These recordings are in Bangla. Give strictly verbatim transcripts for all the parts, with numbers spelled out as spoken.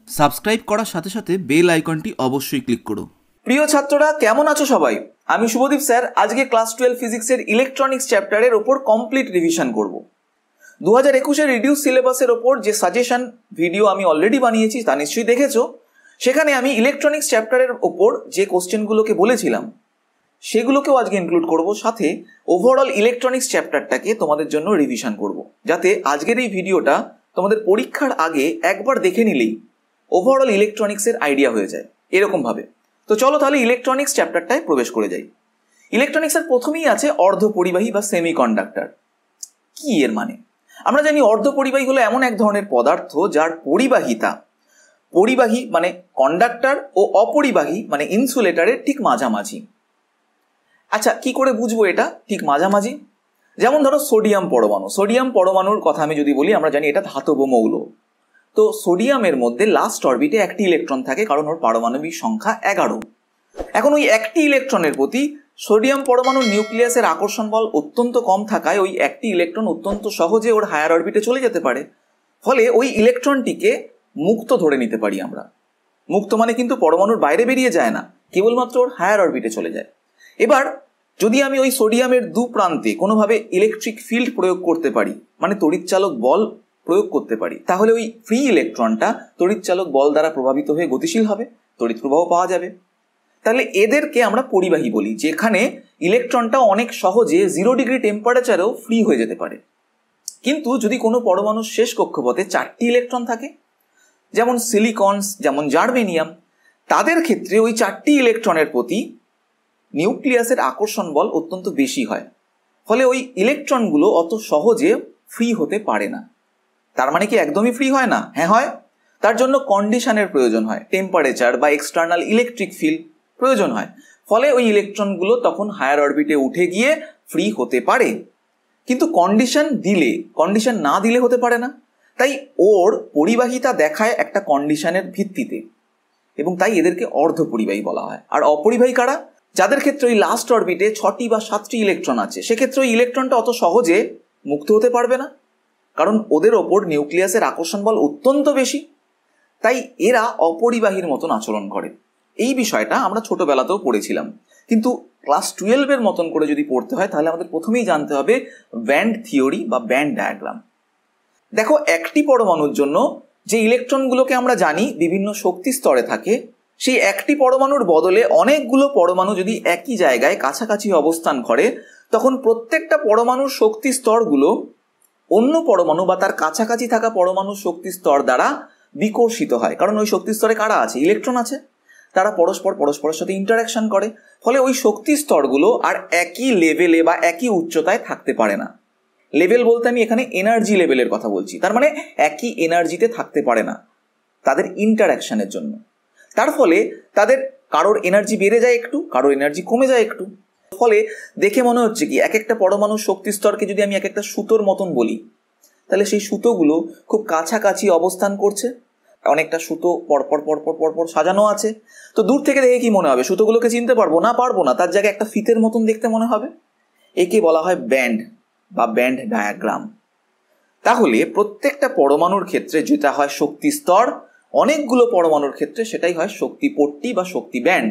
সাবস্ক্রাইব করার সাথে সাথে বেল আইকনটি অবশ্যই ক্লিক করো। প্রিয় ছাত্ররা, কেমন আছো সবাই? আমি শুভদীপ স্যার আজকে ক্লাস টুয়েলভ ফিজিক্সের ইলেকট্রনিক্স চ্যাপ্টারের ওপর কমপ্লিট রিভিশন করব। দু হাজার একুশের রিডিউস সিলেবাসের ওপর যে সাজেশন ভিডিও আমি অলরেডি বানিয়েছি তা নিশ্চয়ই দেখেছো। সেখানে আমি ইলেকট্রনিক্স চ্যাপ্টারের ওপর যে কোশ্চেনগুলোকে বলেছিলাম সেগুলোকেও আজকে ইনক্লুড করব, সাথে ওভারঅল ইলেকট্রনিক্স চ্যাপ্টারটাকে তোমাদের জন্য রিভিশন করব, যাতে আজকের এই ভিডিওটা তোমাদের পরীক্ষার আগে একবার দেখে নিলেই ওভারঅল ইলেকট্রনিক্সের আইডিয়া হয়ে যায় এরকমভাবে। তো চলো তাহলে ইলেকট্রনিক্স চ্যাপ্টারটায় প্রবেশ করে যাই। ইলেকট্রনিক্সের প্রথমেই আছে অর্ধপরিবাহী বা সেমিকন্ডাক্টর। কি এর মানে? আমরা জানি অর্ধপরিবাহী হলো এমন এক ধরনের পদার্থ যার পরিবাহিতা পরিবাহী মানে কন্ডাক্টর ও অপরিবাহী মানে ইনসুলেটরের ঠিক মাঝামাঝি। আচ্ছা, কি করে বুঝবো এটা ঠিক মাঝামাঝি? যেমন ধরো সোডিয়াম পরমাণু সোডিয়াম পরমাণুর কথা আমি যদি বলি, আমরা জানি এটা ধাতব মৌল। তো সোডিয়ামের মধ্যে লাস্ট অরবিটে একটি ইলেকট্রন থাকে, কারণ ওর পারমাণবিক সংখ্যা এগারো। এখন ওই একটি ইলেকট্রনের প্রতি সোডিয়াম পরমাণুর নিউক্লিয়াসের আকর্ষণ বল অত্যন্ত কম থাকায় ওই একটি ইলেকট্রন অত্যন্ত সহজে ওর হায়ার অরবিটে চলে যেতে পারে। ফলে ওই ইলেকট্রনটিকে মুক্ত ধরে নিতে পারি আমরা। মুক্ত মানে কিন্তু পরমাণুর বাইরে বেরিয়ে যায় না, কেবলমাত্র ওর হায়ার অরবিটে চলে যায়। এবার যদি আমি ওই সোডিয়ামের দু প্রান্তে কোনোভাবে ইলেকট্রিক ফিল্ড প্রয়োগ করতে পারি, মানে তড়িৎচালক বল প্রয়োগ করতে পারি, তাহলে ওই ফ্রি ইলেকট্রনটা তড়িৎচালক বল দ্বারা প্রভাবিত হয়ে গতিশীল হবে, তড়িৎ প্রবাহ পাওয়া যাবে। তাহলে এদেরকে আমরা পরিবাহী বলি, যেখানে ইলেকট্রনটা অনেক সহজে জিরো ডিগ্রি টেম্পারেচারেও ফ্রি হয়ে যেতে পারে। কিন্তু যদি কোনো পরমাণুর শেষ কক্ষপথে চারটি ইলেকট্রন থাকে, যেমন সিলিকনস, যেমন জার্মেনিয়াম, তাদের ক্ষেত্রে ওই চারটি ইলেকট্রনের প্রতি নিউক্লিয়াসের আকর্ষণ বল অত্যন্ত বেশি হয়। ফলে ওই ইলেকট্রনগুলো অত সহজে ফ্রি হতে পারে না। তার মানে কি একদমই ফ্রি হয় না? হ্যাঁ হয়। তার জন্য কন্ডিশনের প্রয়োজন হয়, টেম্পারেচার বা এক্সটার্নাল ইলেকট্রিক ফিল্ড প্রয়োজন হয়। ফলে ওই ইলেকট্রনগুলো তখন হায়ার অরবিটে উঠে গিয়ে ফ্রি হতে পারে। কিন্তু কন্ডিশন দিলে, কন্ডিশন না দিলে হতে পারে না। তাই ওর পরিবাহিতা দেখায় একটা কন্ডিশনের ভিত্তিতে, এবং তাই এদেরকে অর্ধপরিবাহী বলা হয়। আর অপরিবাহী কারা? যাদের ক্ষেত্রে ওই লাস্ট অরবিটে ছটি বা সাতটি ইলেকট্রন আছে, সেক্ষেত্রে ওই ইলেকট্রনটা অত সহজে মুক্ত হতে পারবে না, কারণ ওদের ওপর নিউক্লিয়াসের আকর্ষণ বল অত্যন্ত বেশি। তাই এরা অপরিবাহীর মতন আচরণ করে। এই বিষয়টা আমরা ছোটবেলাতেও পড়েছিলাম, কিন্তু ক্লাস টুয়েলভের মতন করে যদি পড়তে হয় তাহলে আমাদের প্রথমেই জানতে হবে ব্যান্ড থিওরি বা ব্যান্ড ডায়াগ্রাম। দেখো, একটি পরমাণুর জন্য যে ইলেকট্রনগুলোকে আমরা জানি বিভিন্ন শক্তি স্তরে থাকে, সেই একটি পরমাণুর বদলে অনেকগুলো পরমাণু যদি একই জায়গায় কাছাকাছি অবস্থান করে, তখন প্রত্যেকটা পরমাণুর শক্তি স্তরগুলো অন্য পরমাণু বা তার কাছাকাছি থাকা পরমাণুর শক্তি স্তর দ্বারা বিকর্ষিত হয়। কারণ ওই শক্তি স্তরে কারা আছে? ইলেকট্রন আছে। তারা পরস্পর পরস্পরের সাথে ইন্টারাকশন করে। ফলে ওই শক্তি স্তরগুলো আর একই লেভেলে বা একই উচ্চতায় থাকতে পারে না। লেভেল বলতে আমি এখানে এনার্জি লেভেলের কথা বলছি। তার মানে একই এনার্জিতে থাকতে পারে না তাদের ইন্টারাকশনের জন্য। তার ফলে তাদের কারোর এনার্জি বেড়ে যায় একটু, কারোর এনার্জি কমে যায় একটু। ফলে দেখে মনে হচ্ছে কি এক একটা পরমাণুর শক্তি স্তরকে যদি আমি এক একটা সুতোর মতন বলি, তাহলে সেই সুতোগুলো খুব কাছাকাছি অবস্থান করছে। অনেকটা সুতো পরপর পরপর পরপর সাজানো আছে। তো দূর থেকে দেখে কি মনে হবে? সুতোগুলোকে চিনতে পারবো না, পারবো না। তার জায়গায় একটা ফিতের মতন দেখতে মনে হবে। একে বলা হয় ব্যান্ড বা ব্যান্ড ডায়াগ্রাম। তাহলে প্রত্যেকটা পরমাণুর ক্ষেত্রে যেটা হয় শক্তি স্তর, অনেকগুলো পরমাণুর ক্ষেত্রে সেটাই হয় শক্তি পট্টি বা শক্তি ব্যান্ড।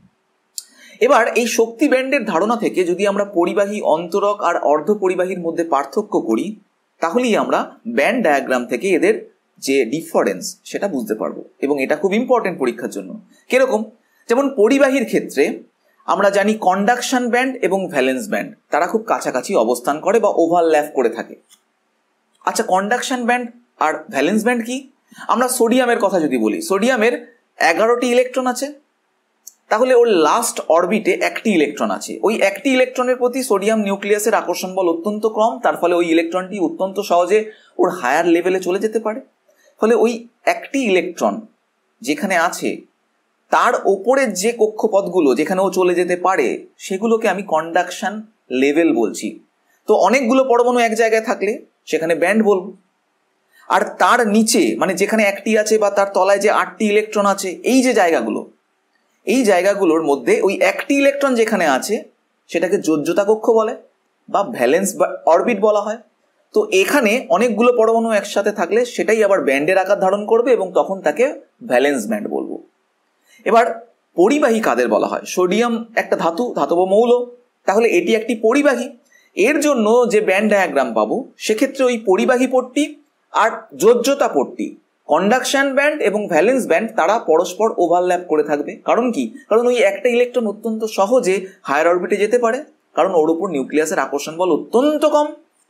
এবার এই শক্তি ব্যান্ডের ধারণা থেকে যদি আমরা পরিবাহী, অন্তরক আর অর্ধপরিবাহীর মধ্যে পার্থক্য করি, তাহলেই আমরা ব্যান্ড ডায়াগ্রাম থেকে এদের যে ডিফারেন্স সেটা বুঝতে পারবো। এবং এটা খুব ইম্পর্টেন্ট পরীক্ষার জন্য। কিরকম? যেমন পরিবাহীর ক্ষেত্রে আমরা জানি কন্ডাকশন ব্যান্ড এবং ভ্যালেন্স ব্যান্ড তারা খুব কাছাকাছি অবস্থান করে বা ওভারল্যাপ করে থাকে। আচ্ছা, কন্ডাকশন ব্যান্ড আর ভ্যালেন্স ব্যান্ড কি? আমরা সোডিয়ামের কথা যদি বলি, সোডিয়ামের এগারোটি ইলেকট্রন আছে। তাহলে ওর লাস্ট অরবিটে একটি ইলেকট্রন আছে। ওই একটি ইলেকট্রনের প্রতি সোডিয়াম নিউক্লিয়াসের আকর্ষণ বল অত্যন্ত কম। তার ফলে ওই ইলেকট্রনটি অত্যন্ত সহজে ওর হায়ার লেভেলে চলে যেতে পারে। ফলে ওই একটি ইলেকট্রন যেখানে আছে তার ওপরের যে কক্ষপথগুলো যেখানে ও চলে যেতে পারে, সেগুলোকে আমি কন্ডাকশন লেভেল বলছি। তো অনেকগুলো পরমাণু এক জায়গায় থাকলে সেখানে ব্যান্ড বলবো। আর তার নিচে মানে যেখানে একটি আছে বা তার তলায় যে আটটি ইলেকট্রন আছে, এই যে জায়গাগুলো, এই জায়গাগুলোর মধ্যে ওই একটি ইলেকট্রন যেখানে আছে সেটাকে যোজ্যতা কক্ষ বলে বা ভ্যালেন্স অরবিট বলা হয়। তো এখানে অনেকগুলো পরমাণু একসাথে থাকলে সেটাই আবার ব্যান্ডের আকার ধারণ করবে এবং তখন তাকে ভ্যালেন্স ব্যান্ড বলবো। এবার পরিবাহী কাদের বলা হয়? সোডিয়াম একটা ধাতু, ধাতব মৌল, তাহলে এটি একটি পরিবাহী। এর জন্য যে ব্যান্ড ডায়াগ্রাম পাবো সেক্ষেত্রে ওই পরিবাহী পট্টি আর যোজ্যতা পট্টি, কন্ডাকশন ব্যান্ড এবং ভ্যালেন্স ব্যান্ড, তারা পরস্পর ওভারল্যাপ করে থাকবে। কারণ কি? কারণ ওই একটা ইলেকট্রন অত্যন্ত সহজে হায়ার অরবিটে যেতে পারে, কারণ ওর উপর নিউক্লিয়াসের আকর্ষণ বল অত্যন্ত কম।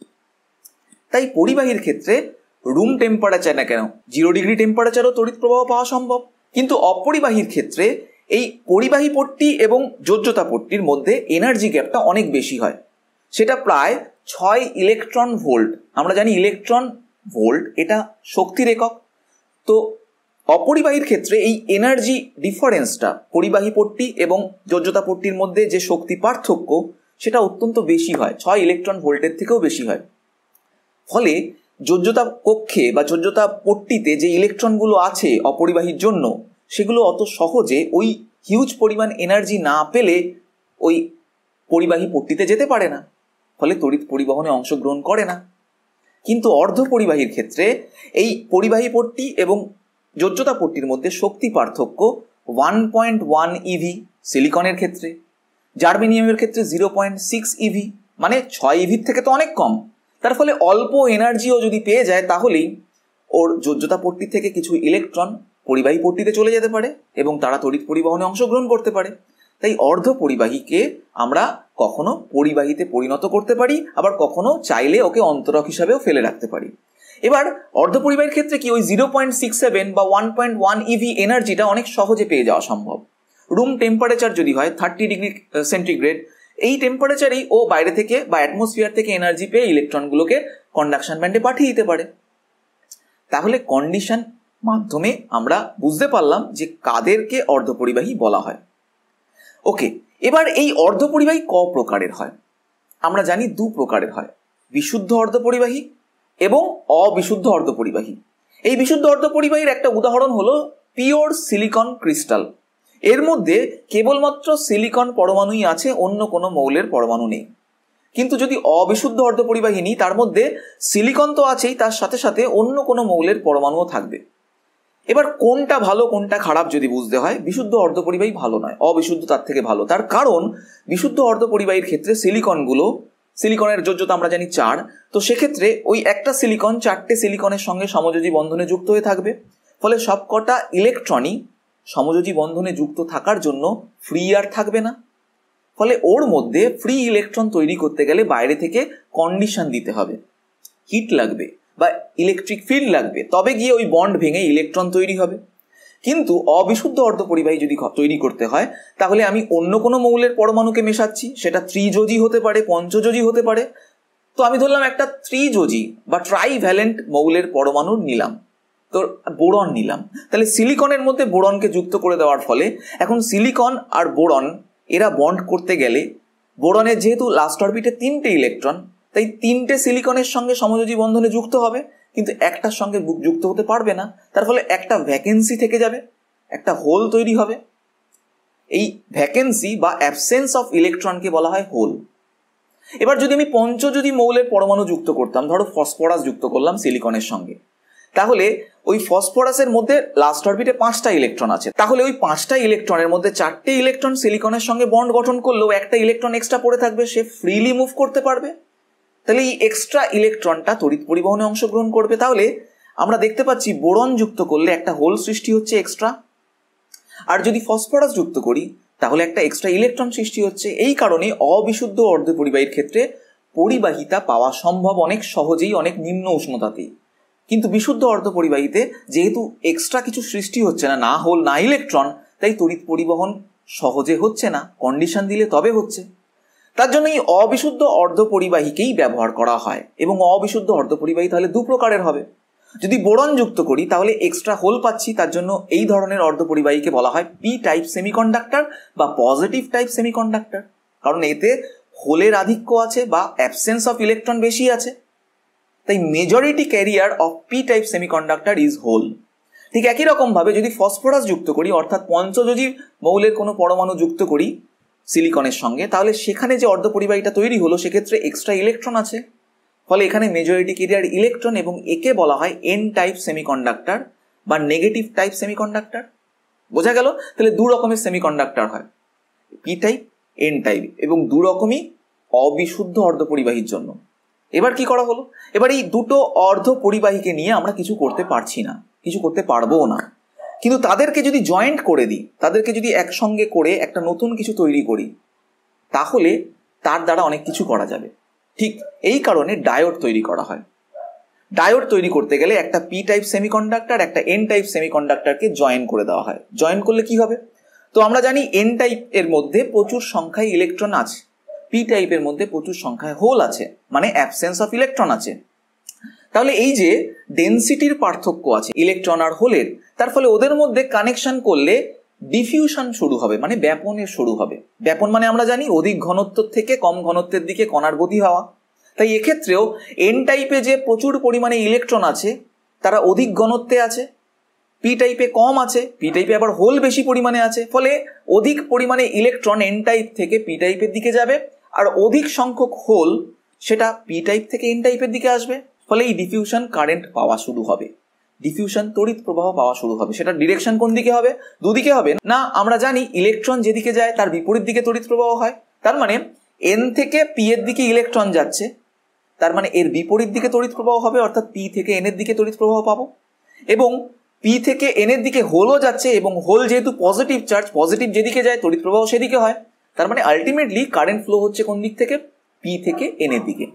তাই পরিবাহীর ক্ষেত্রে রুম টেম্পারেচার না কেন, জিরো ডিগ্রি টেম্পারেচারও তড়িৎ প্রবাহ পাওয়া সম্ভব। কিন্তু অপরিবাহীর ক্ষেত্রে এই পরিবাহী পট্টি এবং যোজ্যতা পট্টির মধ্যে এনার্জি গ্যাপটা অনেক বেশি হয়, সেটা প্রায় ছয় ইলেকট্রন ভোল্ট। আমরা জানি ইলেকট্রন ভোল্ট এটা শক্তির একক। তো অপরিবাহীর ক্ষেত্রে এই এনার্জি ডিফারেন্সটা পরিবাহী পট্টি এবং যোজ্যতা পট্টির মধ্যে যে শক্তি পার্থক্য সেটা অত্যন্ত বেশি হয়, ছয় ইলেকট্রন ভোল্টের থেকেও বেশি হয়। ফলে যোজ্যতা কক্ষে বা যোজ্যতা পট্টিতে যে ইলেকট্রনগুলো আছে অপরিবাহীর জন্য, সেগুলো অত সহজে ওই হিউজ পরিমাণ এনার্জি না পেলে ওই পরিবাহী পট্টিতে যেতে পারে না, ফলে তড়িৎ পরিবহনে অংশগ্রহণ করে না। কিন্তু অর্ধ পরিবাহীর ক্ষেত্রে এই পরিবাহী পট্টি এবং যোজ্যতা পট্টির মধ্যে শক্তি পার্থক্য ওয়ান পয়েন্ট ওয়ান ইভি সিলিকনের ক্ষেত্রে, জার্মেনিয়ামের ক্ষেত্রে জিরো পয়েন্ট সিক্স ইভি, মানে ছয় ইভির থেকে তো অনেক কম। তার ফলে অল্প এনার্জিও যদি পেয়ে যায় তাহলেই ওর যোজ্যতা পট্টি থেকে কিছু ইলেকট্রন পরিবাহী পট্টিতে চলে যেতে পারে এবং তারা তড়িৎ পরিবহনে অংশগ্রহণ করতে পারে। তাই অর্ধ পরিবাহীকে আমরা কখনো পরিবাহীতে পরিণত করতে পারি, আবার কখনো চাইলে ওকে অন্তরক হিসাবেও ফেলে রাখতে পারি। এবার অর্ধ পরিবাহীর ক্ষেত্রে কি ওই জিরো পয়েন্ট সিক্স সেভেন বা ওয়ান পয়েন্ট ওয়ান ইভি এনার্জিটা অনেক সহজে পেয়ে যাওয়া সম্ভব। রুম টেম্পারেচার যদি হয় থার্টি ডিগ্রি সেন্টিগ্রেড, এই টেম্পারেচারেই ও বাইরে থেকে বা অ্যাটমসফিয়ার থেকে এনার্জি পেয়ে ইলেকট্রনগুলোকে কন্ডাকশন ব্যান্ডে পাঠিয়ে দিতে পারে। তাহলে কন্ডিশন মাধ্যমে আমরা বুঝতে পারলাম যে কাদেরকে অর্ধপরিবাহী বলা হয়। ওকে, এবার এই অর্ধপরিবাহী ক প্রকারের হয়? আমরা জানি দু প্রকারের হয়, বিশুদ্ধ অর্ধপরিবাহী এবং অবিশুদ্ধ অর্ধপরিবাহী। এই বিশুদ্ধ অর্ধপরিবাহীর একটা উদাহরণ হলো পিওর সিলিকন ক্রিস্টাল। এর মধ্যে কেবলমাত্র সিলিকন পরমাণুই আছে, অন্য কোনো মৌলের পরমাণু নেই। কিন্তু যদি অবিশুদ্ধ অর্ধপরিবাহী নিই, তার মধ্যে সিলিকন তো আছেই, তার সাথে সাথে অন্য কোনো মৌলের পরমাণুও থাকবে। এবার কোনটা ভালো কোনটা খারাপ যদি বুঝতে হয়, বিশুদ্ধ অর্ধপরিবাহী ভালো নয়, অবিশুদ্ধ তার থেকে ভালো। তার কারণ বিশুদ্ধ অর্ধপরিবাহীর ক্ষেত্রে সিলিকনগুলো, সিলিকনের যোজ্যতা আমরা জানি চার, তো সেক্ষেত্রে ওই একটা সিলিকন চারটে সিলিকনের সঙ্গে সমযোজী বন্ধনে যুক্ত হয়ে থাকবে। ফলে সবকটা ইলেকট্রনই সমযোজী বন্ধনে যুক্ত থাকার জন্য ফ্রি আর থাকবে না। ফলে ওর মধ্যে ফ্রি ইলেকট্রন তৈরি করতে গেলে বাইরে থেকে কন্ডিশন দিতে হবে, হিট লাগবে বা ইলেকট্রিক ফিল্ড লাগবে, তবে গিয়ে ওই বন্ড ভেঙে ইলেকট্রন তৈরি হবে। কিন্তু অবিশুদ্ধ অর্ধপরিবাহী যদি তৈরি করতে হয়, তাহলে আমি অন্য কোনো মৌলের পরমাণুকে মেশাচ্ছি, সেটা ত্রিযোজী হতে পারে, পঞ্চযোজী হতে পারে। তো আমি ধরলাম একটা ত্রিযোজী বা ট্রাইভ্যালেন্ট মৌলের পরমাণু নিলাম, তো বোরন নিলাম। তাহলে সিলিকনের মধ্যে বোরনকে যুক্ত করে দেওয়ার ফলে এখন সিলিকন আর বোরন এরা বন্ড করতে গেলে, বোরনের যেহেতু লাস্ট অরবিটে তিনটে ইলেকট্রন, তাই তিনটে সিলিকনের সঙ্গে সমযোজী বন্ধনে যুক্ত হবে, কিন্তু একটার সঙ্গে যুক্ত হতে পারবে না। তার ফলে একটা ভ্যাকেন্সি থেকে যাবে, একটা হোল তৈরি হবে। এই ভ্যাকেন্সি বা অ্যাবসেন্স অফ ইলেকট্রনকে বলা হয় হোল। এবার যদি আমি পঞ্চযোজী মৌলের পরমাণু যুক্ত করতাম, ধরো ফসফরাস যুক্ত করলাম সিলিকনের সঙ্গে, তাহলে ওই ফসফরাসের মধ্যে লাস্ট অরবিটে পাঁচটা ইলেকট্রন আছে। তাহলে ওই পাঁচটা ইলেকট্রনের মধ্যে চারটে ইলেকট্রন সিলিকনের সঙ্গে বন্ড গঠন করলেও একটা ইলেকট্রন এক্সট্রা পড়ে থাকবে, সে ফ্রিলি মুভ করতে পারবে। তাহলে এই এক্সট্রা ইলেকট্রনটা তড়িৎ পরিবহনে অংশগ্রহণ করবে। তাহলে আমরা দেখতে পাচ্ছি বোরন যুক্ত করলে একটা হোল সৃষ্টি হচ্ছে এক্সট্রা, আর যদি ফসফরাস যুক্ত করি তাহলে একটা এক্সট্রা ইলেকট্রন সৃষ্টি হচ্ছে। এই কারণে অবিশুদ্ধ অর্ধপরিবাহীর ক্ষেত্রে পরিবাহিতা পাওয়া সম্ভব অনেক সহজেই, অনেক নিম্ন উষ্ণতাতেই। কিন্তু বিশুদ্ধ অর্ধপরিবাহীতে যেহেতু এক্সট্রা কিছু সৃষ্টি হচ্ছে না, না হোল না ইলেকট্রন, তাই তড়িৎ পরিবহন সহজে হচ্ছে না, কন্ডিশন দিলে তবে হচ্ছে। তার জন্য এই অবিশুদ্ধ অর্ধপরিবাহীকেই ব্যবহার করা হয়। এবং অবিশুদ্ধ অর্ধপরিবাহী তাহলে দু প্রকারের হবে। যদি বোরন যুক্ত করি তাহলে এক্সট্রা হোল পাচ্ছি, তার জন্য এই ধরনের অর্ধপরিবাহীকে বলা হয় পি টাইপ সেমিকন্ডাক্টর বা পজিটিভ টাইপ সেমিকন্ডাক্টর, কারণ এতে হোলের আধিক্য আছে বা অ্যাবসেন্স অফ ইলেকট্রন বেশি আছে। তাই majority carrier of P type semiconductor is hole. ঠিক একই রকম ভাবে যদি ফসফরাস যুক্ত করি, অর্থাৎ পঞ্চযোজী মৌলের কোনো পরমাণু যুক্ত করি সিলিকনের সঙ্গে, তাহলে সেখানে যে অর্ধপরিবাহীটা তৈরি হলো সেক্ষেত্রে এক্সট্রা ইলেকট্রন আছে। ফলে এখানে মেজরিটি কেরিয়ার ইলেকট্রন এবং একে বলা হয় এন টাইপ সেমিকন্ডাক্টর বা নেগেটিভ টাইপ সেমিকন্ডাক্টর। বোঝা গেল? তাহলে দু রকমের সেমিকন্ডাক্টর হয়, পি টাইপ, এন টাইপ, এবং দু রকমই অবিশুদ্ধ অর্ধপরিবাহীর জন্য। এবার কি করা হলো? এবার এই দুটো অর্ধ পরিবাহীকে নিয়ে আমরা কিছু করতে পারছি না, কিছু করতে পারবো না, কিন্তু তাদেরকে যদি জয়েন্ট করে দিই, তাদেরকে যদি একসঙ্গে করে একটা নতুন কিছু তৈরি করি, তাহলে তার দ্বারা অনেক কিছু করা যাবে। ঠিক এই কারণে ডায়োড তৈরি করা হয়। ডায়োড তৈরি করতে গেলে একটা পি টাইপ সেমিকন্ডাক্টর একটা এন টাইপ সেমিকন্ডাক্টরকে জয়েন করে দেওয়া হয়। জয়েন করলে কি হবে? তো আমরা জানি এন টাইপ এর মধ্যে প্রচুর সংখ্যায় ইলেকট্রন আছে, পি টাইপের মধ্যে প্রচুর সংখ্যায় হোল আছে, মানে অ্যাবসেন্স অফ ইলেকট্রন আছে। তাহলে এই যে ডেনসিটির পার্থক্য আছে ইলেকট্রন আর হোলের, তার ফলে ওদের মধ্যে কানেকশন করলে ডিফিউশন শুরু হবে, মানে ব্যাপনের শুরু হবে। ব্যাপন মানে আমরা জানি অধিক ঘনত্ব থেকে কম ঘনত্বের দিকে কণার গতি হওয়া। তাই এক্ষেত্রেও এন টাইপে যে প্রচুর পরিমাণে ইলেকট্রন আছে তারা অধিক ঘনত্বে আছে, পি টাইপে কম আছে, পি টাইপে আবার হোল বেশি পরিমাণে আছে। ফলে অধিক পরিমাণে ইলেকট্রন এন টাইপ থেকে পি টাইপের দিকে যাবে, আর অধিক সংখ্যক হোল সেটা পি টাইপ থেকে এন টাইপের দিকে আসবে। ফলে এই ডিফিউশন কারেন্ট পাওয়া শুরু হবে, ডিফিউশন তড়িৎ প্রবাহ পাওয়া শুরু হবে। সেটা ডিরেকশন কোন দিকে হবে? দুদিকে হবে না। আমরা জানি ইলেকট্রন যেদিকে যায় তার বিপরীত দিকে তড়িৎ প্রবাহ হয়। তার মানে এন থেকে পি এর দিকে ইলেকট্রন যাচ্ছে, তার মানে এর বিপরীত দিকে তড়িৎ প্রবাহ হবে, অর্থাৎ পি থেকে এন এর দিকে তড়িৎ প্রবাহ পাবো। এবং পি থেকে এন এর দিকে হোলও যাচ্ছে, এবং হোল যেহেতু পজিটিভ চার্জ, পজিটিভ যেদিকে যায় তড়িৎ প্রবাহ সেদিকে হয়। তার মানে আলটিমেটলি কারেন্ট ফ্লো হচ্ছে কোন দিক থেকে? পি থেকে এন এর দিকে।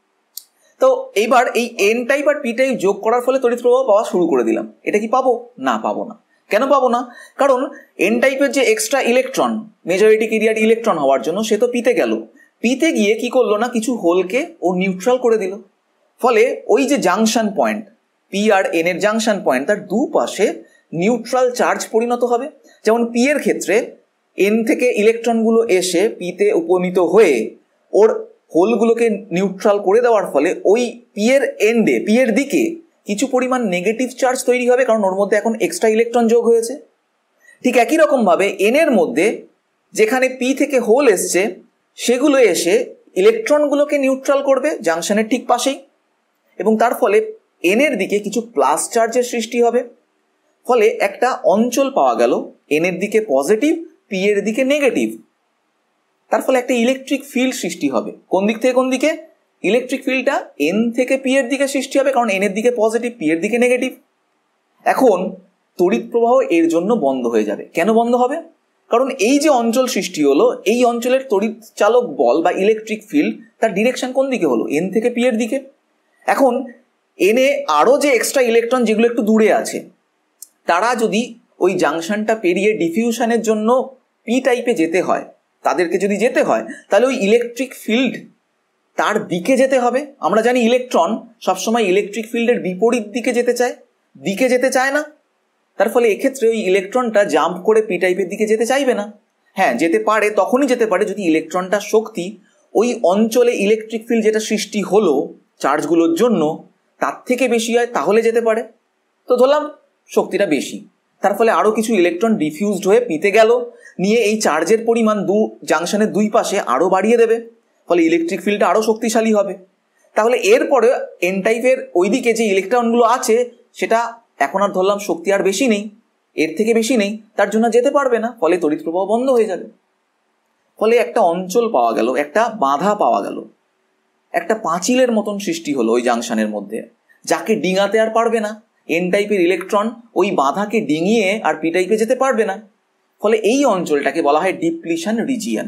তো এইবার এই এন টাইপ আর পি টাইপ যোগ করার ফলে তড়িৎ প্রবাহ পাওয়া শুরু করে দিলাম। এটা কি পাবো? না, পাবো না। কেন পাবো না? কারণ এন টাইপের যে extra electron, majority carrier electron হওয়ার জন্য, সে তো পিতে গেল, পিতে গিয়ে কি করলো না, কিছু হোলকে ও নিউট্রাল করে দিল। ফলে ওই যে জাংশন পয়েন্ট, পি আর এন এর জাংশন পয়েন্ট, তার দুপাশে নিউট্রাল চার্জ পরিণত হবে। যেমন পি এর ক্ষেত্রে এন থেকে ইলেকট্রনগুলো এসে পিতে উপনীত হয়ে ওর হোলগুলোকে নিউট্রাল করে দেওয়ার ফলে ওই পি এর এন্ডে, পি এর দিকে কিছু পরিমাণ নেগেটিভ চার্জ তৈরি হবে, কারণ ওর মধ্যে এখন এক্সট্রা ইলেকট্রন যোগ হয়েছে। ঠিক একই রকমভাবে এন এর মধ্যে যেখানে পি থেকে হোল এসছে, সেগুলো এসে ইলেকট্রনগুলোকে নিউট্রাল করবে জাংশনের ঠিক পাশেই, এবং তার ফলে এন এর দিকে কিছু প্লাস চার্জের সৃষ্টি হবে। ফলে একটা অঞ্চল পাওয়া গেল, এন এর দিকে পজিটিভ, পি এর দিকে নেগেটিভ। তার ফলে একটা ইলেকট্রিক ফিল্ড সৃষ্টি হবে। কোন দিক থেকে কোন দিকে? ইলেকট্রিক ফিল্ডটা এন থেকে পি এর দিকে সৃষ্টি হবে, কারণ এন এর দিকে পজিটিভ, পি এর দিকে নেগেটিভ। এখন তড়িৎ প্রবাহ এর জন্য বন্ধ হয়ে যাবে। কেন বন্ধ হবে? কারণ এই যে অঞ্চল সৃষ্টি হলো, এই অঞ্চলের তড়িৎ চালক বল বা ইলেকট্রিক ফিল্ড, তার ডিরেকশন কোন দিকে হলো? এন থেকে পি এর দিকে। এখন এনে আরও যে এক্সট্রা ইলেকট্রন যেগুলো একটু দূরে আছে, তারা যদি ওই জাংশনটা পেরিয়ে ডিফিউশনের জন্য পি টাইপে যেতে হয়, তাদেরকে যদি যেতে হয়, তাহলে ওই ইলেকট্রিক ফিল্ড তার দিকে যেতে হবে। আমরা জানি ইলেকট্রন সবসময় ইলেকট্রিক ফিল্ডের বিপরীত দিকে যেতে চায়, দিকে যেতে চায় না। তার ফলে এক্ষেত্রে ওই ইলেকট্রনটা জাম্প করে পি টাইপের দিকে যেতে চাইবে না। হ্যাঁ, যেতে পারে, তখনই যেতে পারে যদি ইলেকট্রনটার শক্তি ওই অঞ্চলে ইলেকট্রিক ফিল্ড যেটা সৃষ্টি হলো চার্জগুলোর জন্য তার থেকে বেশি হয়, তাহলে যেতে পারে। তো ধরলাম শক্তিটা বেশি, তার ফলে আরও কিছু ইলেকট্রন ডিফিউজড হয়ে পিতে গেল, নিয়ে এই চার্জের পরিমাণ দু জাংশনের দুই পাশে আরও বাড়িয়ে দেবে, ফলে ইলেকট্রিক ফিল্ডটা আরও শক্তিশালী হবে। তাহলে এরপরে এন টাইপের ওইদিকে যে ইলেকট্রনগুলো আছে, সেটা এখন আর ধরলাম শক্তি আর বেশি নেই, এর থেকে বেশি নেই, তার জন্য যেতে পারবে না, ফলে তড়িৎ প্রবাহ বন্ধ হয়ে যাবে। ফলে একটা অঞ্চল পাওয়া গেল, একটা বাধা পাওয়া গেল, একটা পাঁচিলের মতন সৃষ্টি হলো ওই জাংশনের মধ্যে, যাকে ডিঙাতে আর পারবে না। এন টাইপের ইলেকট্রন ওই বাধাকে ডিঙিয়ে আর পি টাইপে যেতে পারবে না। ফলে এই অঞ্চলটাকে বলা হয় ডিপ্লিশন রিজিয়ন।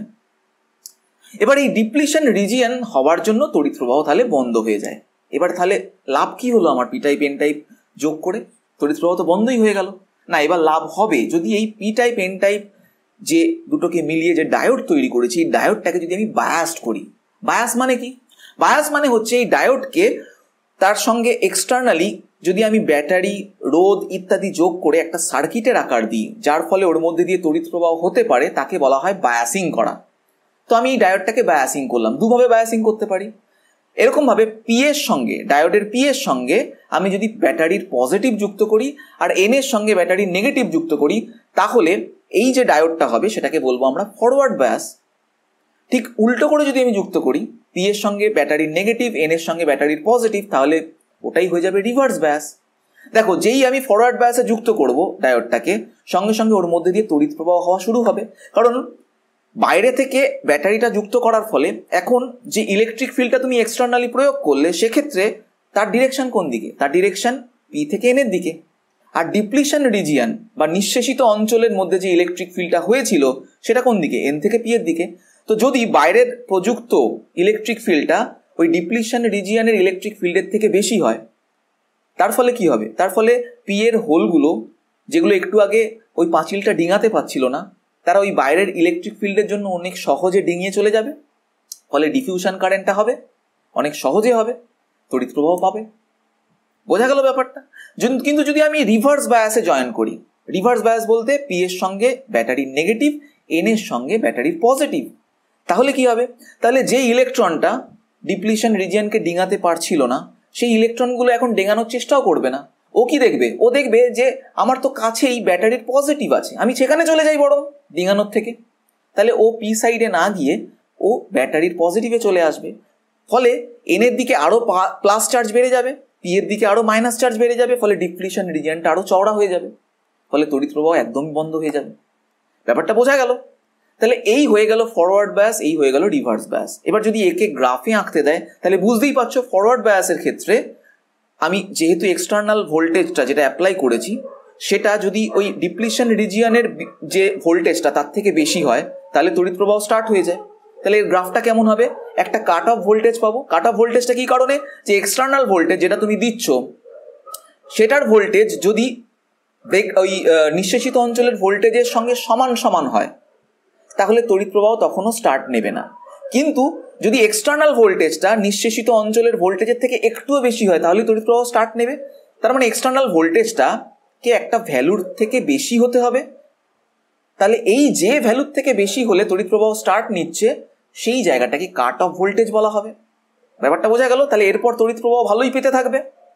এবার এই ডিপ্লিশন রিজিয়ন হওয়ার জন্য তড়িৎ প্রবাহ তাহলে বন্ধ হয়ে যায়। এবার তাহলে লাভ কি হলো আমার? পি টাইপ এন টাইপ যোগ করে তড়িৎ প্রবাহ তো বন্ধই হয়ে গেল না। এবার লাভ হবে যদি এই পি টাইপ এন টাইপ যে দুটোকে মিলিয়ে যে ডায়োড তৈরি করেছি, এই ডায়োডটাকে যদি আমি বায়াসড করি। বায়াস মানে কি? বায়াস মানে হচ্ছে এই ডায়োডকে তার সঙ্গে এক্সটার্নালি যদি আমি ব্যাটারি, রোধ ইত্যাদি যোগ করে একটা সার্কিটের আকার দিই, যার ফলে ওর মধ্যে দিয়ে তড়িৎ প্রবাহ হতে পারে, তাকে বলা হয় বায়াসিং করা। তো আমি এই ডায়োডটাকে বায়াসিং করলাম। দুভাবে বায়াসিং করতে পারি। এরকমভাবে পি এর সঙ্গে, ডায়োডের পি এর সঙ্গে আমি যদি ব্যাটারির পজিটিভ যুক্ত করি আর এন এর সঙ্গে ব্যাটারির নেগেটিভ যুক্ত করি, তাহলে এই যে ডায়োডটা হবে সেটাকে বলবো আমরা ফরওয়ার্ড বায়াস। ঠিক উল্টো করে যদি আমি যুক্ত করি, পি এর সঙ্গে ব্যাটারির নেগেটিভ, এন এর সঙ্গে ব্যাটারির পজিটিভ, তাহলে ওটাই হয়ে যাবে রিভার্স বায়াস। দেখো, যেই আমি ফরওয়ার্ড বায়াসে যুক্ত করব ডায়োডটাকে, সঙ্গে সঙ্গে ওর মধ্যে দিয়ে তড়িৎ প্রবাহ হওয়া শুরু হবে। কারণ বাইরে থেকে ব্যাটারিটা যুক্ত করার ফলে এখন যে ইলেকট্রিক ফিল্ডটা তুমি এক্সটার্নালি প্রয়োগ করলে, সেক্ষেত্রে তার ডিরেকশন কোন দিকে? তার ডিরেকশন পি থেকে এনের দিকে। আর ডিপ্লিশন রিজিয়ান বা নিঃশেষিত অঞ্চলের মধ্যে যে ইলেকট্রিক ফিল্ডটা হয়েছিল সেটা কোন দিকে? এন থেকে পি এর দিকে। তো যদি বাইরের প্রযুক্ত ইলেকট্রিক ফিল্ডটা ওই ডিপ্লিশন রিজিয়ানের ইলেকট্রিক ফিল্ডের থেকে বেশি হয়, তার ফলে কি হবে? তার ফলে পি এর হোলগুলো, যেগুলো একটু আগে ওই পাঁচিলটা ডিঙাতে পারছিল না, তারা ওই বাইরের ইলেকট্রিক ফিল্ডের জন্য অনেক সহজে ডিঙিয়ে চলে যাবে। ফলে ডিফিউশন কারেন্টটা হবে, অনেক সহজে হবে, তড়িৎ প্রবাহ পাবে। বোঝা গেল ব্যাপারটা? কিন্তু যদি আমি রিভার্স বায়াসে জয়েন করি, রিভার্স বায়াস বলতে পি এর সঙ্গে ব্যাটারির নেগেটিভ, এন এর সঙ্গে ব্যাটারির পজিটিভ, তাহলে কি হবে? তাহলে যে ইলেকট্রনটা ডিপ্লিশন রিজিয়ানকে ডিঙাতে পারছিল না, সেই ইলেকট্রনগুলো এখন ডেঙানোর চেষ্টাও করবে না। ও কি দেখবে? ও দেখবে যে আমার তো কাছেই ব্যাটারির পজিটিভ আছে, আমি সেখানে চলে যাই বরং ডিঙানোর থেকে। তাহলে ও পি সাইডে না গিয়ে ও ব্যাটারির পজিটিভে চলে আসবে। ফলে এনের দিকে আরও প্লাস চার্জ বেড়ে যাবে, পি এর দিকে আরও মাইনাস চার্জ বেড়ে যাবে। ফলে ডিপ্লিশন রিজিয়ানটা আরও চওড়া হয়ে যাবে। ফলে তড়িৎ প্রবাহ একদমই বন্ধ হয়ে যাবে। ব্যাপারটা বোঝা গেল? তাহলে এই হয়ে গেল ফরওয়ার্ড বায়াস, এই হয়ে গেল রিভার্স বায়াস। এবার যদি একে গ্রাফে আঁকতে দেয়, তাহলে বুঝতেই পারছো ফরওয়ার্ড বায়াসের ক্ষেত্রে আমি যেহেতু এক্সটার্নাল ভোল্টেজটা যেটা অ্যাপ্লাই করেছি, সেটা যদি ওই ডিপ্লিশন রিজিয়ানের যে ভোল্টেজটা তার থেকে বেশি হয়, তাহলে তড়িৎ প্রবাহ স্টার্ট হয়ে যায়। তাহলে এর গ্রাফটা কেমন হবে? একটা কাট অফ ভোল্টেজ পাবো। কাট অফ ভোল্টেজটা কী কারণে? যে এক্সটার্নাল ভোল্টেজ যেটা তুমি দিচ্ছ, সেটার ভোল্টেজ যদি ওই নিঃশেষিত অঞ্চলের ভোল্টেজের সঙ্গে সমান সমান হয়, তাহলে তড়িৎ প্রবাহ তখনও স্টার্ট নেবে না। কিন্তু যদি এক্সটার্নাল ভোল্টেজটা নিঃশেষিত অঞ্চলের ভোল্টেজের থেকে একটুও বেশি হয়, তাহলে তড়িৎ প্রবাহ স্টার্ট নেবে। তার মানে এক্সটার্নাল ভোল্টেজটাকে একটা ভ্যালুর থেকে বেশি হতে হবে। তাহলে এই যে ভ্যালুর থেকে বেশি হলে তড়িৎ প্রবাহ স্টার্ট নিচ্ছে, সেই জায়গাটাকে কাট অফ ভোল্টেজ বলা হবে। ব্যাপারটা বোঝা গেল? তাহলে এরপর তড়িৎ প্রবাহ ভালোই পেতে থাকবে।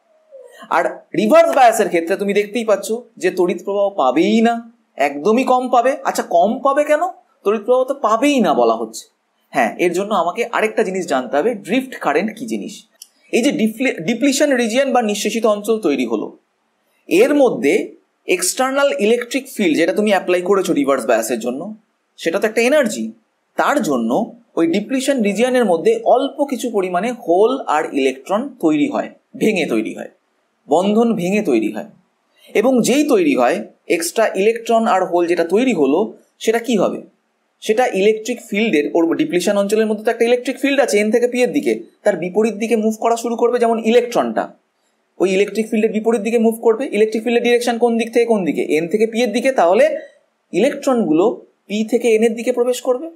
আর রিভার্স বায়াসের ক্ষেত্রে তুমি দেখতেই পাচ্ছ যে তড়িৎ প্রবাহ পাবেই না, একদমই কম পাবে। আচ্ছা, কম পাবে কেন? তড়িৎ প্রবাহ তো পাবেই না বলা হচ্ছে। হ্যাঁ, এর জন্য আমাকে আরেকটা জিনিস জানতে হবে, ড্রিফট কারেন্ট কি জিনিস। এই যে ডিপ্লিশন রিজিয়ন বা নিঃশেষিত অঞ্চল তৈরি হলো, এর মধ্যে এক্সটার্নাল ইলেকট্রিক ফিল্ড যেটা তুমি অ্যাপ্লাই করেছো রিভার্স বায়াসের জন্য, সেটা তো একটা এনার্জি। তার জন্য ওই ডিপ্লিশন রিজিয়নের মধ্যে অল্প কিছু পরিমাণে হোল আর ইলেকট্রন তৈরি হয়, ভেঙে তৈরি হয়, বন্ধন ভেঙে তৈরি হয়। এবং যেই তৈরি হয়, এক্সট্রা ইলেকট্রন আর হোল যেটা তৈরি হলো, সেটা কি হবে? সেটা ইলেকট্রিক ফিল্ডের, ওর ডিপ্লিশন অঞ্চলের মধ্যে তো একটা ইলেকট্রিক ফিল্ড আছে এন থেকে পি এর দিকে, তার বিপরীত দিকে মুভ করা শুরু করবে। যেমন ইলেকট্রনটা ওই ইলেকট্রিক ফিল্ডের বিপরীত দিকে মুভ করবে। ইলেকট্রিক ফিল্ডের ডিরেকশন কোন দিক থেকে কোন দিকে? এন থেকে পি এর দিকে। তাহলে ইলেকট্রনগুলো পি থেকে এন এর দিকে প্রবেশ করবে।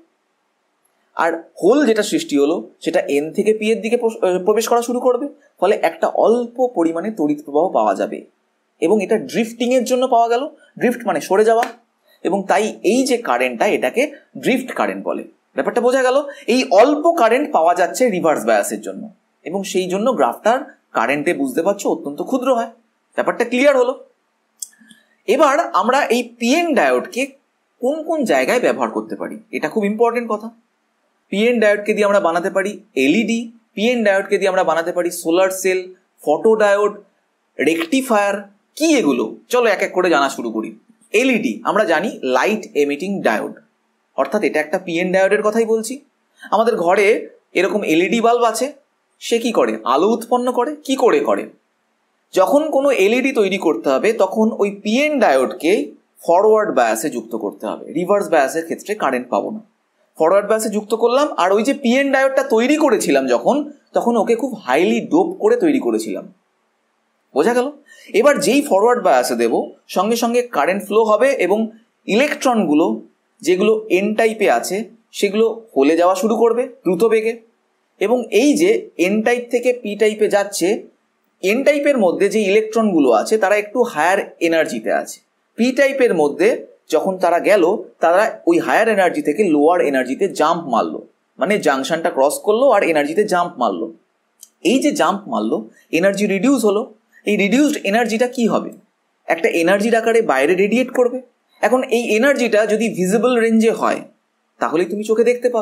আর হোল যেটা সৃষ্টি হলো, সেটা এন থেকে পি এর দিকে প্রবেশ করা শুরু করবে। ফলে একটা অল্প পরিমাণে তড়িৎ প্রবাহ পাওয়া যাবে। এবং এটা ড্রিফটিংয়ের জন্য পাওয়া গেল। ড্রিফট মানে সরে যাওয়া। এবং তাই এই যে কারেন্টটা, এটাকে ড্রিফট কারেন্ট বলে। ব্যাপারটা বোঝা গেল? এই অল্প কারেন্ট পাওয়া যাচ্ছে রিভার্স বায়াসের জন্য, এবং সেই জন্য গ্রাফটার কারেন্টে বুঝতে পারছো অত্যন্ত ক্ষুদ্র হয়। ব্যাপারটা ক্লিয়ার হলো? এবার আমরা এই পিএন ডায়োডকে কোন কোন জায়গায় ব্যবহার করতে পারি, এটা খুব ইম্পর্টেন্ট কথা। পিএন ডায়োডকে দিয়ে আমরা বানাতে পারি এলইডি, পিএন ডায়োডকে দিয়ে আমরা বানাতে পারি solar cell, photo diode, rectifier. কি এগুলো? চলো এক এক করে জানা শুরু করি। এলইডি আমরা জানি লাইট এমিটিং ডায়োড, অর্থাৎ এটা একটা পিএন ডায়োডের কথাই বলছি। আমাদের ঘরে এরকম এলইডি বাল্ব আছে। সে কি করে? আলো উৎপন্ন করে। কি করে করে? যখন কোনো এলইডি তৈরি করতে হবে, তখন ওই পিএন ডায়োডকে ফরওয়ার্ড বায়াসে যুক্ত করতে হবে। রিভার্স বায়াসের ক্ষেত্রে কারেন্ট পাবো না। ফরওয়ার্ড বায়াসে যুক্ত করলাম, আর ওই যে পিএন ডায়োডটা তৈরি করেছিলাম যখন, তখন ওকে খুব হাইলি ডোপ করে তৈরি করেছিলাম। বোঝা গেল? এবার যেই ফরওয়ার্ড বায়াসে দেব, সঙ্গে সঙ্গে কারেন্ট ফ্লো হবে, এবং ইলেকট্রনগুলো যেগুলো এন টাইপে আছে, সেগুলো হলে যাওয়া শুরু করবে দ্রুত বেগে। এবং এই যে এন টাইপ থেকে পি টাইপে যাচ্ছে, এন টাইপের মধ্যে যে ইলেকট্রনগুলো আছে তারা একটু হায়ার এনার্জিতে আছে। পি টাইপের মধ্যে যখন তারা গেল, তারা ওই হায়ার এনার্জি থেকে লোয়ার এনার্জিতে জাম্প মারলো, মানে জাংশনটা ক্রস করলো আর এনার্জিতে জাম্প মারলো। এই যে জাম্প মারলো, এনার্জি রিডিউস হলো। এই রিডিউসড এনার্জিটা কি হবে? একটা এনার্জির আকারে বাইরে রেডিয়েট করবে। এখন এই এনার্জিটা যদি ভিজিবল রেঞ্জে হয়, তাহলে তুমি চোখে দেখতে পাবে।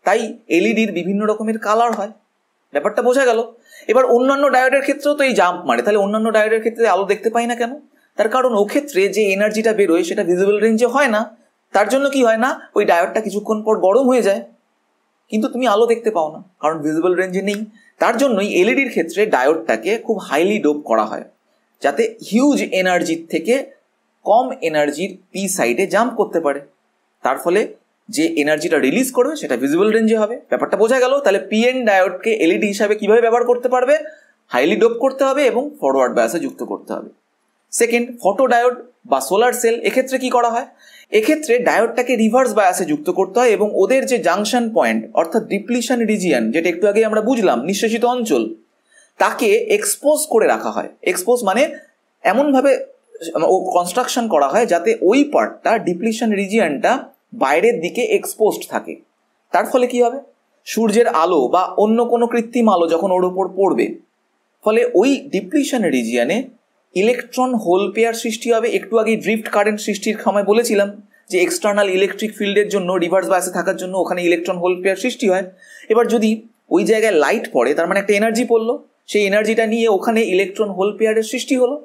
তাই এলইডির বিভিন্ন রকমের কালার হয়। ব্যাপারটা বোঝা গেল। এবার অন্যান্য ডায়োডের ক্ষেত্রেও তো এই জাম্প মারে, তাহলে অন্যান্য ডায়োডের ক্ষেত্রে আলো দেখতে পাই না কেন? তার কারণ ও ক্ষেত্রে যে এনার্জিটা বেরোয় সেটা ভিজিবল রেঞ্জে হয় না। তার জন্য কি হয় না, ওই ডায়োডটা কিছুক্ষণ পর গরম হয়ে যায়, কিন্তু তুমি আলো দেখতে পাও না, কারণ ভিজিবল রেঞ্জে নেই। তার জন্যই এলইডির ক্ষেত্রে ডায়োডটাকে খুব হাইলি ডোপ করা হয়, যাতে হিউজ এনার্জির থেকে কম এনার্জির পি সাইডে জাম্প করতে পারে। তার ফলে যে এনার্জিটা রিলিজ করবে সেটা ভিজিবল রেঞ্জে হবে। ব্যাপারটা বোঝা গেল। তাহলে পিএন ডায়োডকে এলইডি হিসাবে কিভাবে ব্যবহার করতে পারবে? হাইলি ডোপ করতে হবে এবং ফরওয়ার্ড বায়াসে যুক্ত করতে হবে। সেকেন্ড, ফটো ডায়োড বা সোলার সেল, এক্ষেত্রে কি করা হয়? এক্ষেত্রে ডায়োডটাকে রিভার্স বায়াসে যুক্ত করতে হয় এবং ওদের যে জাংশন পয়েন্ট অর্থাৎ ডিপ্লিশন রিজিয়ন, যেটা একটু আগে আমরা বুঝলাম নিঃশেষিত অঞ্চল, তাকে এক্সপোজ করে রাখা হয়। এক্সপোজ মানে এমনভাবে কনস্ট্রাকশন করা হয় যাতে ওই পার্টটা, ডিপ্লিশন রিজিয়নটা বাইরের দিকে এক্সপোজড থাকে। তার ফলে কি হবে? সূর্যের আলো বা অন্য কোনো কৃত্রিম আলো যখন ওর উপর পড়বে, ফলে ওই ডিপ্লিশন রিজিয়নে ইলেকট্রন হোল পেয়ার সৃষ্টি হবে। একটু আগে ড্রিফট কারেন্ট সৃষ্টির সময় বলেছিলাম যে এক্সটার্নাল ইলেকট্রিক ফিল্ডের জন্য, রিভার্স বায়াসে থাকার জন্য ওখানে ইলেকট্রন হোল পেয়ার সৃষ্টি হয়। এবার যদি ওই জায়গায় লাইট পড়ে, তার মানে একটা এনার্জি পড়লো, সেই এনার্জিটা নিয়ে ওখানে ইলেকট্রন হোল পেয়ারের সৃষ্টি হলো।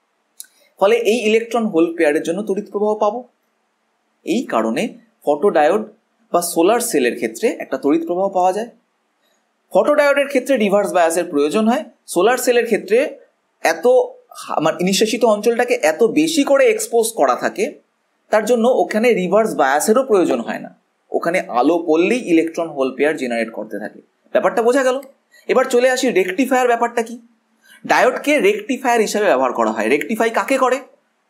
ফলে এই ইলেকট্রন হোল পেয়ারের জন্য তড়িৎ প্রবাহ পাবো। এই কারণে ফটোডায়োড বা সোলার সেলের ক্ষেত্রে একটা তড়িৎ প্রবাহ পাওয়া যায়। ফটোডায়োডের ক্ষেত্রে রিভার্স বায়াসের প্রয়োজন হয়। সোলার সেলের ক্ষেত্রে এত আমার নিঃশেষিত অঞ্চলটাকে এত বেশি করে এক্সপোজ করা থাকে, তার জন্য ওখানে রিভার্স বায়াসেরও প্রয়োজন হয় না। ওখানে আলো পড়লেই ইলেকট্রন হোল পেয়ার জেনারেট করতে থাকে। ব্যাপারটা বোঝা গেল। এবার চলে আসি রেকটিফায়ার ব্যাপারটা কি। ডায়োডকে রেকটিফায়ার হিসেবে ব্যবহার করা হয়। রেকটিফাই কাকে করে?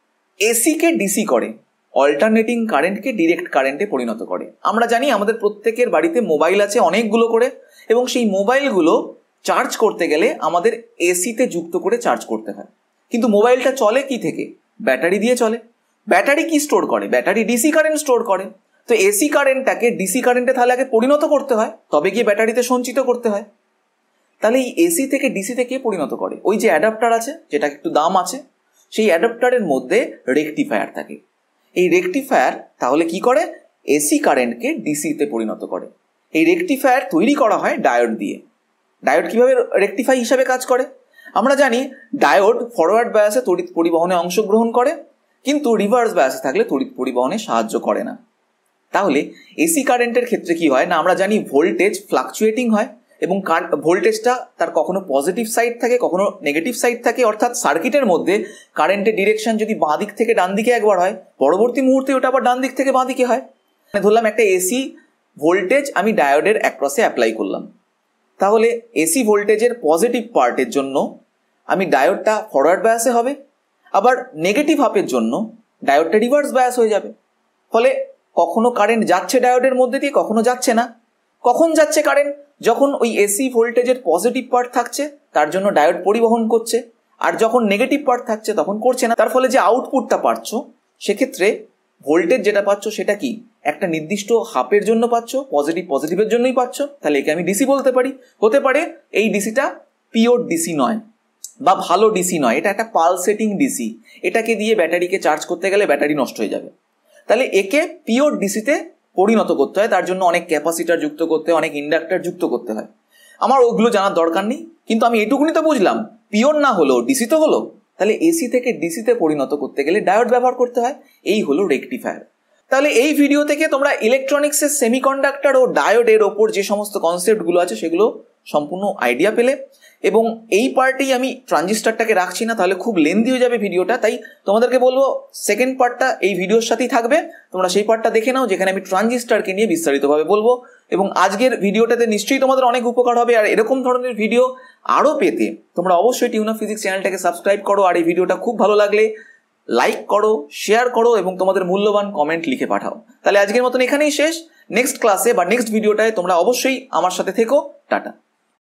এসিকে ডিসি করে, অল্টারনেটিং কারেন্টকে ডিরেক্ট কারেন্টে পরিণত করে। আমরা জানি আমাদের প্রত্যেকের বাড়িতে মোবাইল আছে অনেকগুলো করে, এবং সেই মোবাইলগুলো চার্জ করতে গেলে আমাদের এসিতে যুক্ত করে চার্জ করতে হয়। কিন্তু মোবাইলটা চলে কি থেকে? ব্যাটারি দিয়ে চলে। ব্যাটারি কি স্টোর করে? ব্যাটারি ডিসি কারেন্ট স্টোর করে। তো এসি কারেন্টটাকে ডিসি কারেন্টে তাহলে আগে পরিণত করতে হয়, তবে গিয়ে ব্যাটারিতে সঞ্চিত করতে হয়। তাহলে এই এসি থেকে ডিসিতে কে পরিণত করে? ওই যে অ্যাডাপ্টার আছে, যেটা একটু দাম আছে, সেই অ্যাডাপ্টারের মধ্যে রেকটিফায়ার থাকে। এই রেকটিফায়ার তাহলে কি করে? এসি কারেন্টকে ডিসিতে পরিণত করে। এই রেকটিফায়ার তৈরি করা হয় ডায়োড দিয়ে। ডায়োড কিভাবে রেকটিফাই হিসাবে কাজ করে? আমরা জানি ডায়োড ফরওয়ার্ড বায়াসে তড়িৎ পরিবহনে অংশগ্রহণ করে, কিন্তু রিভার্স বায়াসে থাকলে তড়িৎ পরিবহনে সাহায্য করে না। তাহলে এসি কারেন্টের ক্ষেত্রে কি হয় না, আমরা জানি ভোল্টেজ ফ্লাকচুয়েটিং হয় এবং ভোল্টেজটা তার কখনো পজিটিভ সাইড থাকে, কখনো নেগেটিভ সাইড থাকে। অর্থাৎ সার্কিটের মধ্যে কারেন্টের ডিরেকশন যদি বাঁ দিক থেকে ডান দিকে একবার হয়, পরবর্তী মুহূর্তে ওটা আবার ডান দিক থেকে বাঁ দিকে হয়। মানে ধরলাম একটা এসি ভোল্টেজ আমি ডায়োডের অ্যাক্রসে অ্যাপ্লাই করলাম, তাহলে এসি ভোল্টেজের পজিটিভ পার্টের জন্য আমি ডায়োডটা ফরওয়ার্ড বায়াসে হবে, আবার নেগেটিভ হাফের জন্য ডায়োডটা রিভার্স বায়াস হয়ে যাবে। ফলে কখনো কারেন্ট যাচ্ছে ডায়োডের মধ্যে দিয়ে, কখনো যাচ্ছে না। কখন যাচ্ছে কারেন্ট? যখন ওই এসি ভোল্টেজের পজিটিভ পার্ট থাকছে, তার জন্য ডায়োড পরিবহন করছে, আর যখন নেগেটিভ পার্ট থাকছে তখন করছে না। তার ফলে যে আউটপুটটা পাচ্ছ, সেক্ষেত্রে ভোল্টেজ যেটা পাচ্ছ সেটা কি একটা নির্দিষ্ট হাফের জন্য পাচ্ছ, পজিটিভ পজিটিভের জন্যই পাচ্ছ। তাহলে একে আমি ডিসি বলতে পারি। হতে পারে এই ডিসিটা পিওর ডিসি নয় বা ভালো ডিসি নয়, এটা একটা পালসেটিং ডিসি। এটাকে দিয়ে ব্যাটারিকে চার্জ করতে গেলে ব্যাটারি নষ্ট হয়ে যাবে। তাহলে একে পিওর ডিসিতে পরিণত করতে হয়, তার জন্য অনেক ক্যাপাসিটার যুক্ত করতে হয়, অনেক ইন্ডাক্টর যুক্ত করতে হয়। আমার ওগুলো জানার দরকার নেই, কিন্তু আমি এটুকুনি তো বুঝলাম পিওর না হলো ডিসি তো হলো। তাহলে এসি থেকে ডিসিতে পরিণত করতে গেলে ডায়োড ব্যবহার করতে হয়। এই হলো রেকটিফায়ার। তাহলে এই ভিডিও থেকে তোমরা ইলেকট্রনিক্সের সেমিকন্ডাক্টর ও ডায়োডের ওপর যে সমস্ত কনসেপ্টগুলো আছে সেগুলো সম্পূর্ণ আইডিয়া পেলে। এবং এই পার্টেই আমি ট্রানজিস্টারটাকে রাখছি না, তাহলে খুব লেন্দি হয়ে যাবে ভিডিওটা। তাই তোমাদেরকে বলবো সেকেন্ড পার্টটা এই ভিডিওর সাথেই থাকবে, তোমরা সেই পার্টটা দেখে নাও, যেখানে আমি ট্রানজিস্টারকে নিয়ে বিস্তারিতভাবে বলবো। এবং আজকের ভিডিওটাতে নিশ্চয়ই তোমাদের অনেক উপকার হবে। আর এরকম ধরনের ভিডিও আরও পেতে তোমরা অবশ্যই টিউন অফ ফিজিক্স চ্যানেলটাকে সাবস্ক্রাইব করো। আর এই ভিডিওটা খুব ভালো লাগলে লাইক করো, শেয়ার করো এবং তোমাদের মূল্যবান কমেন্ট লিখে পাঠাও। তাহলে আজকের মতন এখানেই শেষ। নেক্সট ক্লাসে বা নেক্সট ভিডিওটায় তোমরা অবশ্যই আমার সাথে থেকো। টাটা।